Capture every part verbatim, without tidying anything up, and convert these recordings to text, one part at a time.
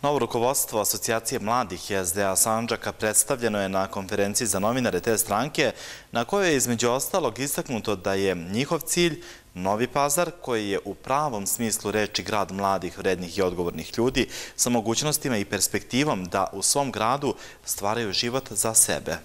Novo rukovodstvo Asocijacije mladih S D A Sandžaka predstavljeno je na konferenciji za novinare te stranke, na kojoj je između ostalog istaknuto da je njihov cilj Novi Pazar, koji je u pravom smislu reči grad mladih, vrednih i odgovornih ljudi, sa mogućnostima i perspektivom da u svom gradu stvaraju život za sebe.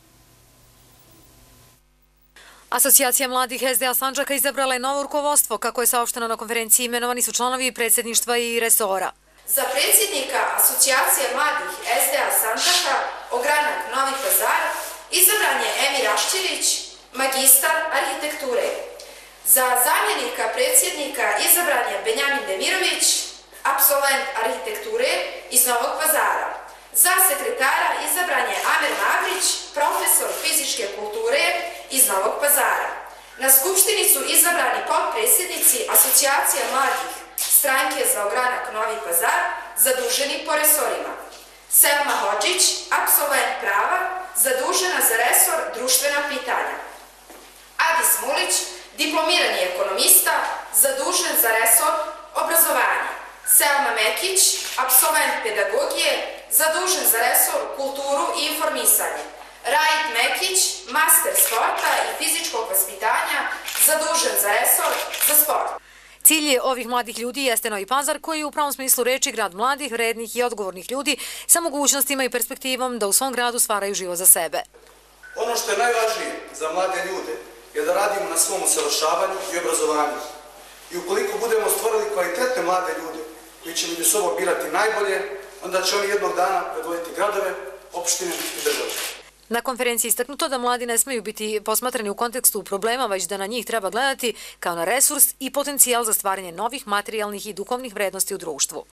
Asocijacija mladih S D A Sandžaka izabrala je novo rukovodstvo. Kako je saopšteno na konferenciji, imenovani su članovi predsjedništva i resora. Za predsjednika Asocijacije mladih S D A Sandžaka, ogranak Novi Pazar, izabran je Emir Ašćirić, magistar arhitekture. Za zamjenika predsjednika izabran je Benjamin Demirović, apsolvent arhitekture iz Novog Pazara. Za sekretara izabran je Amer Magrić, profesor fizičke kulture iz Novog Pazara. Na skupštini su izabrani potpredsjednici Asocijacije mladih stranke za ogranak Novi Pazar, zaduženi po resorima. Selma Hodžić, apsolvent prava, zadužena za resor društvena pitanja. Adis Mulić, diplomirani ekonomista, zadužen za resor obrazovanja. Selma Mekić, apsolvent pedagogije, zadužen za resor kulturu i informisanje. Rajit Mekić, master sporta i fizičkog vaspitanja, zadužen za resor za sport. Cilj ovih mladih ljudi jeste Novi Pazar, koji je u pravom smislu reči grad mladih, vrednih i odgovornih ljudi sa mogućnostima i perspektivom da u svom gradu stvaraju život za sebe. Ono što je najvažnije za mlade ljude je da radimo na svom usavršavanju i obrazovanju. I ukoliko budemo stvorili kvalitetne mlade ljude koji će među sobom birati najbolje, onda će oni jednog dana predvoditi gradove, opštine i države. Na konferenciji istaknuto da mladi ne smeju biti posmatrani u kontekstu problema, već da na njih treba gledati kao na resurs i potencijal za stvaranje novih materijalnih i duhovnih vrednosti u društvu.